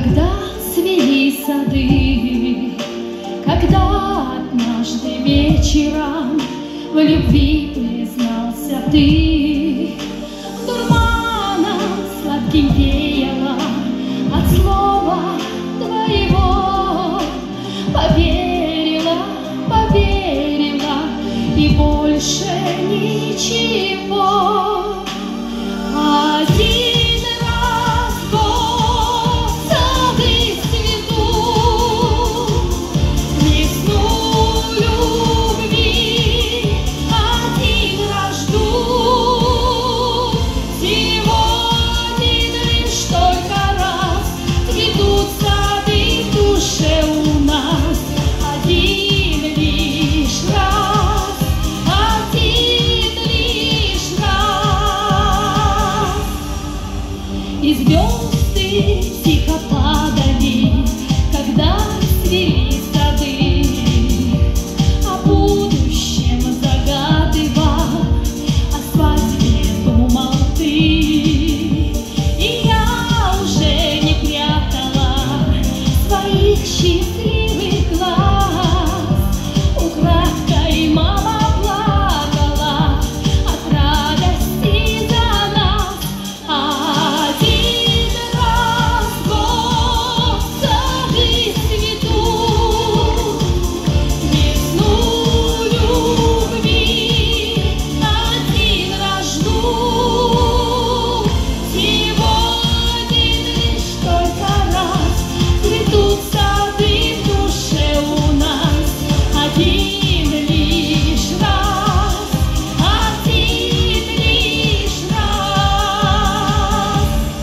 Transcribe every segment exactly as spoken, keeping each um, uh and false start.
когда цвели сады, когда однажды вечером в любви признался ты. Дурманом сладким веяло от слова твоего. Поверила, поверила и больше ничего. Один раз в год сады цветут, весну любви один раз ждут. Сегодня лишь только раз цветут сады в душе у нас. Один лишь раз, один лишь раз. И звезды тихо падали, когда цвели сады, о будущем загадывал, о свадьбе думал ты. И я уже не прятала своих счастливых глаз. Украдкой мама плакала от радости за нас. Один раз в год сады цветут, весну любви один раз ждут. Сегодня лишь только раз цветут сады в душе у нас. Один лишь раз, один лишь раз.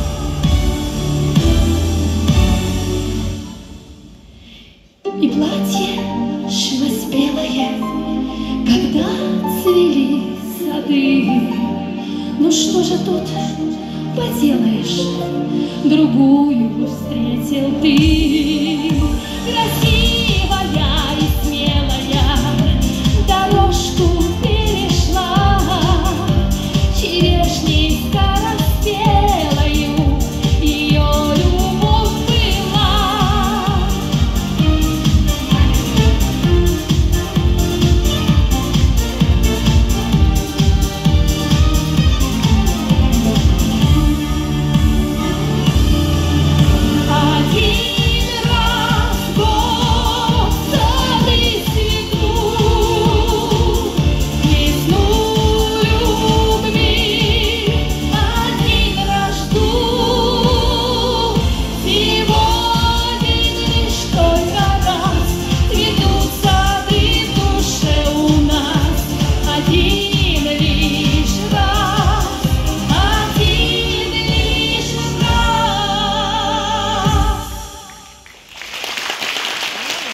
И платье шилось белое, когда цвели сады. Ну что же тут поделаешь, другую встретил ты.